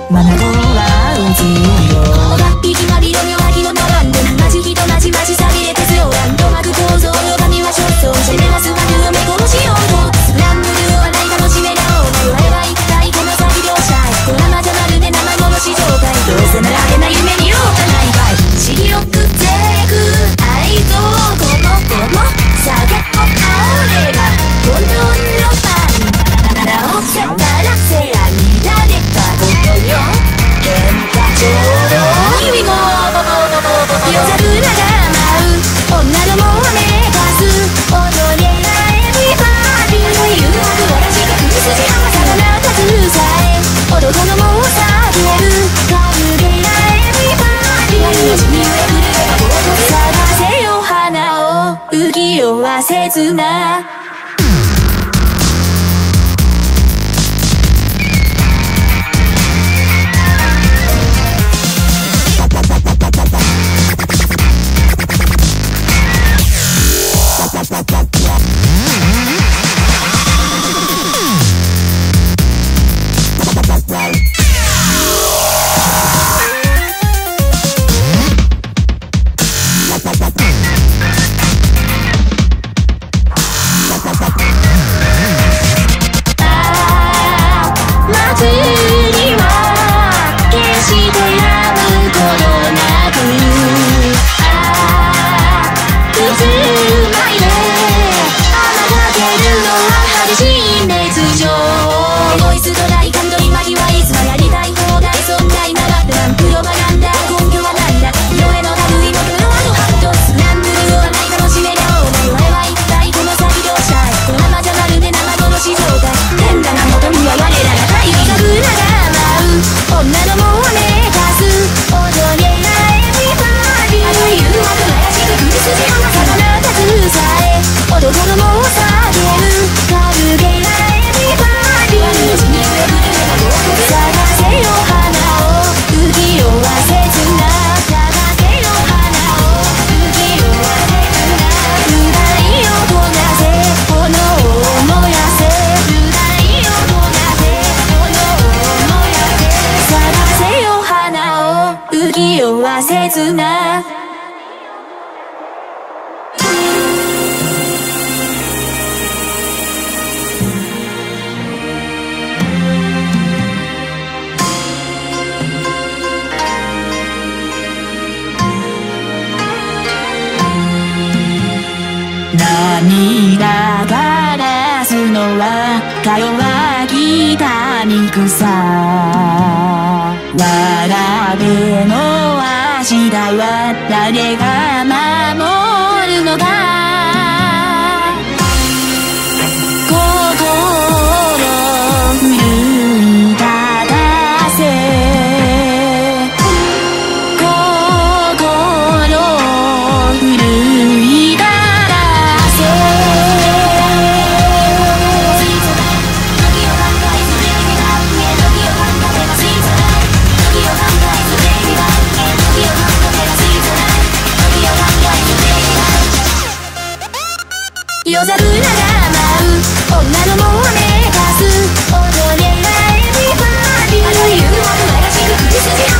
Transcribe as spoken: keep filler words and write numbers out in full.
眼はうずよ。 この脱皮決まりの弱気の並んで同じ人まじまじさびれて強ランドマーク構造の神はショットシェメマスマルを目殺しようとスクランブルを洗い楽しめなお前は一体この先両者ドラマじゃまるで生殺し状態どうせなられない夢見ようかないばい白くてく愛とこの子も酒と俺が本当のファン直せたらせやにられたことよ喧嘩ちょうど君も夜桜が舞う女どもはめかす踊れないエビバディの誘惑私が首筋合わさの中ずさえ男のもを避ける影がエビバディ何の地味をえぐる探せよ花を浮世は切な切な涙がらすのはか弱きた憎さわらべの足台は誰が守るのか夜桜が舞う女のもをめかす踊れないエビバディあの誘惑らしく口筋